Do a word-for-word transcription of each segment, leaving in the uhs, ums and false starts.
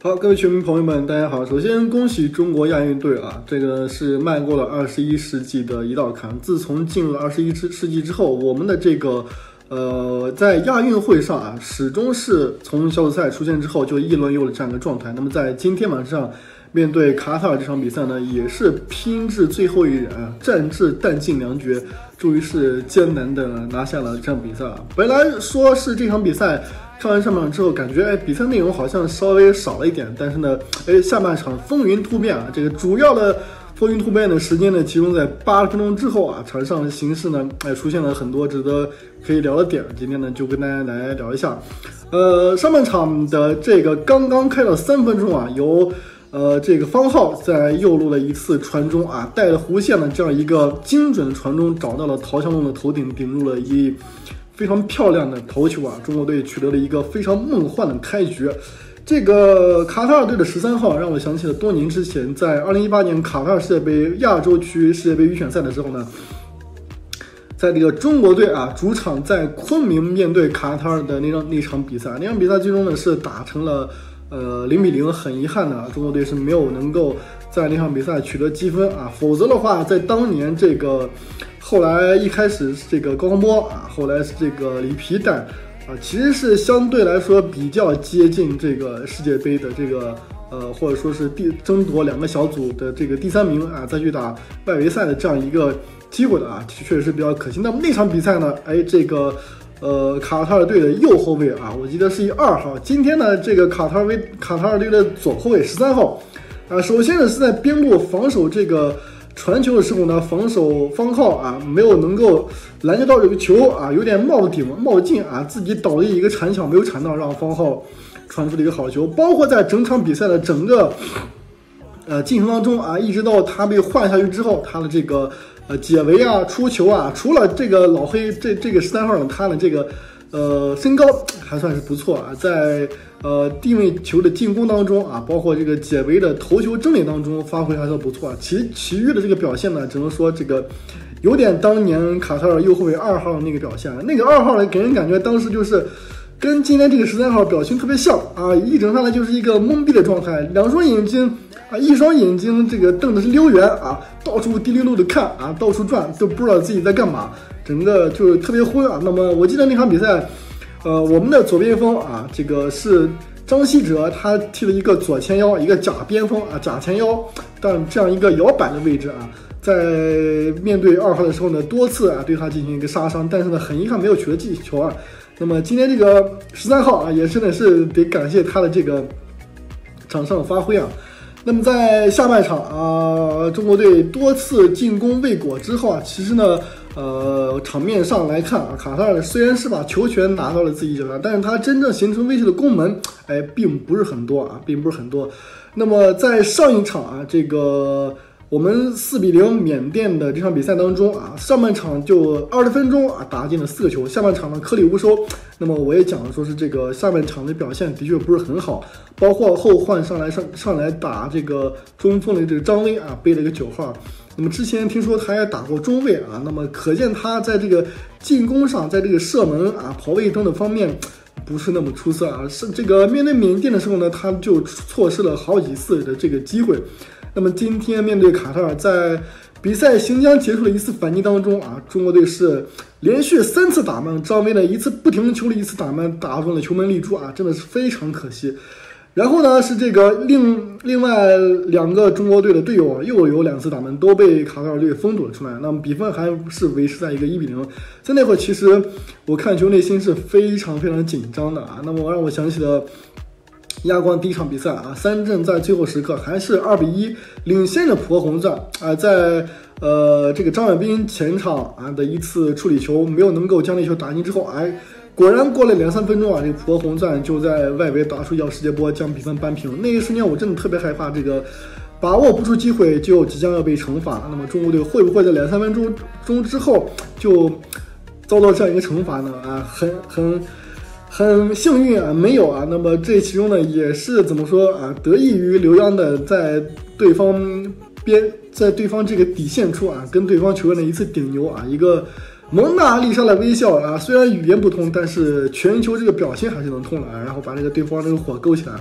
好，各位球迷朋友们，大家好。首先恭喜中国亚运队啊，这个是迈过了二十一世纪的一道坎。自从进入了二十一世纪之后，我们的这个呃，在亚运会上啊，始终是从小组赛出现之后就一轮游的这样一个状态。那么在今天晚上面对卡塔尔这场比赛呢，也是拼至最后一人啊，战至弹尽粮绝，终于是艰难的拿下了这场比赛啊。本来说是这场比赛看完上半场之后，感觉哎，比赛内容好像稍微少了一点，但是呢，哎，下半场风云突变啊，这个主要的风云突变的时间呢，集中在八十分钟之后啊，场上的形势呢，哎，出现了很多值得可以聊的点。今天呢，就跟大家来聊一下。呃，上半场的这个刚刚开了三分钟啊，由呃这个方浩在右路的一次传中啊，带着弧线的这样一个精准的传中，找到了陶强龙的头顶，顶入了一非常漂亮的头球啊！中国队取得了一个非常梦幻的开局。这个卡塔尔队的十三号让我想起了多年之前，在二零一八年卡塔尔世界杯亚洲区世界杯预选赛的时候呢，在这个中国队啊主场在昆明面对卡塔尔的那场那场比赛，那场比赛最终呢是打成了呃零比零，很遗憾的啊，中国队是没有能够在那场比赛取得积分啊，否则的话，在当年这个。后来一开始是这个高洪波啊，后来是这个里皮带啊，其实是相对来说比较接近这个世界杯的这个呃，或者说是第争夺两个小组的这个第三名啊，再去打外围赛的这样一个机会的啊，确实是比较可惜。那么那场比赛呢，哎，这个呃卡塔尔队的右后卫啊，我记得是以二号。今天呢，这个卡塔尔队卡塔尔队的左后卫十三号啊，首先呢是在边路防守这个。传球的时候呢，防守方浩啊没有能够拦截到这个球啊，有点冒顶冒进啊，自己倒立一个铲抢没有铲到，让方浩传出了一个好球。包括在整场比赛的整个呃进程当中啊，一直到他被换下去之后，他的这个呃解围啊、出球啊，除了这个老黑这这个十三号呢，他的这个呃身高还算是不错啊，在。呃，定位球的进攻当中啊，包括这个解围的头球争领当中发挥还算不错啊。其其余的这个表现呢，只能说这个有点当年卡塔尔右后卫二号的那个表现。那个二号呢，给人感觉当时就是跟今天这个十三号表情特别像啊，一整上来就是一个懵逼的状态，两双眼睛啊，一双眼睛这个瞪的是溜圆啊，到处滴溜溜的看啊，到处转，都不知道自己在干嘛，整个就特别昏啊。那么我记得那场比赛。呃，我们的左边锋啊，这个是张稀哲，他踢了一个左前腰，一个假边锋啊，假前腰，但这样一个摇摆的位置啊，在面对二号的时候呢，多次啊对他进行一个杀伤，但是呢，很遗憾没有取得进球啊。那么今天这个十三号啊，也真的是得感谢他的这个场上的发挥啊。那么在下半场啊，中国队多次进攻未果之后啊，其实呢。呃，场面上来看啊，卡塔尔虽然是把球权拿到了自己脚下，但是他真正形成威胁的攻门，哎，并不是很多啊，并不是很多。那么在上一场啊，这个我们四比零缅甸的这场比赛当中啊，上半场就二十分钟啊打进了四个球，下半场呢颗粒无收。那么我也讲了，说是这个下半场的表现的确不是很好，包括后换上来上上来打这个中锋的这个张威啊，背了一个九号。那么之前听说他也打过中卫啊，那么可见他在这个进攻上，在这个射门啊、跑位等等方面不是那么出色啊。是这个面对缅甸的时候呢，他就错失了好几次的这个机会。那么今天面对卡塔尔，在比赛行将结束的一次反击当中啊，中国队是连续三次打门，张威呢一次不停球的一次打门，打中了球门立柱啊，真的是非常可惜。然后呢，是这个另另外两个中国队的队友又有两次打门都被卡塔尔队封堵了出来，那么比分还是维持在一个一比零。在那会儿，其实我看球内心是非常非常紧张的啊。那么让我想起了亚冠第一场比赛啊，三镇在最后时刻还是二比一领先着浦和红钻啊，在呃这个张远斌前场啊的一次处理球没有能够将那球打进之后，哎。果然过了两三分钟啊，这个浦和红钻就在外围打出一道世界波，将比分扳平。那一瞬间我真的特别害怕，这个把握不出机会就即将要被惩罚。那么中国队会不会在两三分钟钟之后就遭到这样一个惩罚呢？啊，很很很幸运啊，没有啊。那么这其中呢，也是怎么说啊，得益于刘洋的在对方边在对方这个底线处啊，跟对方球员的一次顶牛啊，一个。蒙娜丽莎的微笑啊，虽然语言不通，但是全球这个表情还是能通的啊。然后把这个对方这个火勾起来，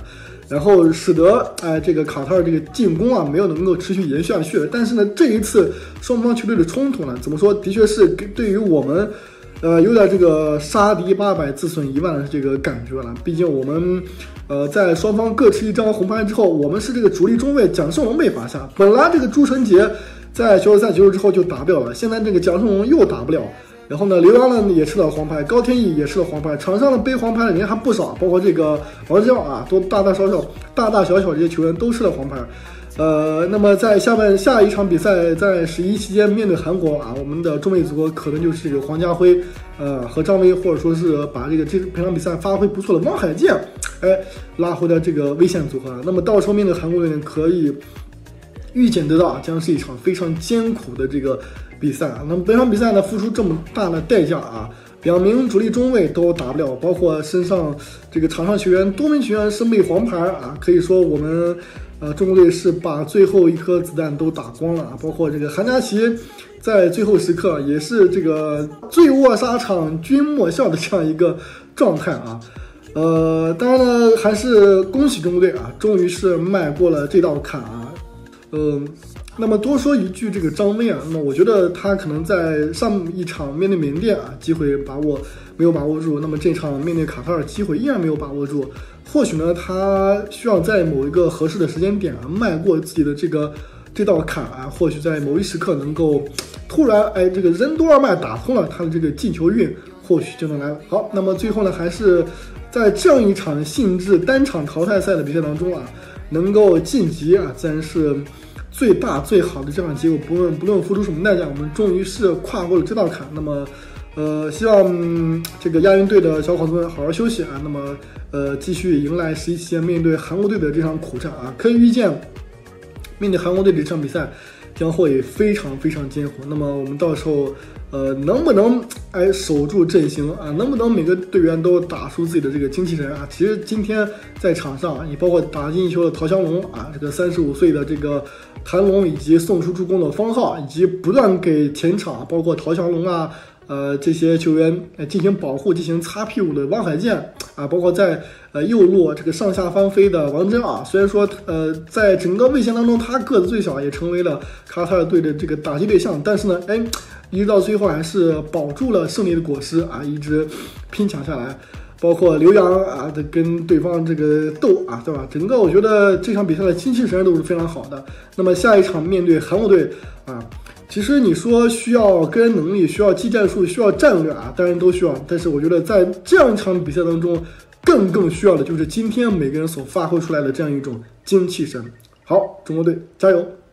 然后使得哎、呃、这个卡塔尔这个进攻啊没有能够持续延续下去。但是呢，这一次双方球队的冲突呢，怎么说，的确是对于我们。呃，有点这个杀敌八百自损一万的这个感觉了。毕竟我们，呃，在双方各持一张红牌之后，我们是这个主力中卫蒋胜龙被罚下。本来这个朱晨杰在小组赛结束之后就打不了了，现在这个蒋胜龙又打不了。然后呢，刘洋呢也吃了黄牌，高天意也吃了黄牌，场上的背黄牌的人还不少，包括这个王志耀啊，都大大小小、大大小小这些球员都吃了黄牌。呃，那么在下半下一场比赛，在十一期间面对韩国啊，我们的中卫组合可能就是这个黄家辉，呃和张威，或者说是把这个这本场比赛发挥不错的汪海健，哎拉回了这个危险组合。那么到时候面对韩国队呢，可以预见得到啊，将是一场非常艰苦的这个比赛啊。那么本场比赛呢，付出这么大的代价啊。两名主力中卫都打不了，包括身上这个场上球员多名球员身背黄牌啊，可以说我们呃中国队是把最后一颗子弹都打光了啊。包括这个韩佳琪在最后时刻也是这个醉卧沙场君莫笑的这样一个状态啊。呃，当然呢，还是恭喜中国队啊，终于是迈过了这道坎啊。嗯、呃。那么多说一句，这个张威啊，那么我觉得他可能在上一场面对缅甸啊，机会把握没有把握住，那么这场面对卡塔尔机会依然没有把握住。或许呢，他需要在某一个合适的时间点啊，迈过自己的这个这道坎啊，或许在某一时刻能够突然哎，这个任督二脉打通了，他的这个进球运或许就能来了。好，那么最后呢，还是在这样一场性质单场淘汰赛的比赛当中啊，能够晋级啊，自然是最大最好的这样的结果，不论不论付出什么代价，我们终于是跨过了这道坎。那么，呃，希望、嗯、这个亚运队的小伙子们好好休息啊。那么，呃，继续迎来十一期间面对韩国队的这场苦战啊。可以预见，面对韩国队的这场比赛将会非常非常艰苦。那么，我们到时候呃能不能哎守住阵型啊？能不能每个队员都打出自己的这个精气神啊？其实今天在场上，你包括打进一球的陶湘龙啊，这个三十五岁的这个谭龙，以及送出助攻的方浩，以及不断给前场包括陶湘龙啊。呃，这些球员呃进行保护、进行擦屁股的汪海健啊，包括在呃右路这个上下翻飞的王真啊，虽然说呃在整个卫线当中他个子最小，也成为了卡塔尔队的这个打击对象，但是呢，哎，一直到最后还是保住了胜利的果实啊，一直拼抢下来。包括刘洋啊的跟对方这个斗啊，对吧？整个我觉得这场比赛的精气神都是非常好的。那么下一场面对韩国队啊。其实你说需要个人能力，需要技战术，需要战略啊，当然都需要。但是我觉得在这样一场比赛当中，更更需要的就是今天每个人所发挥出来的这样一种精气神。好，中国队加油！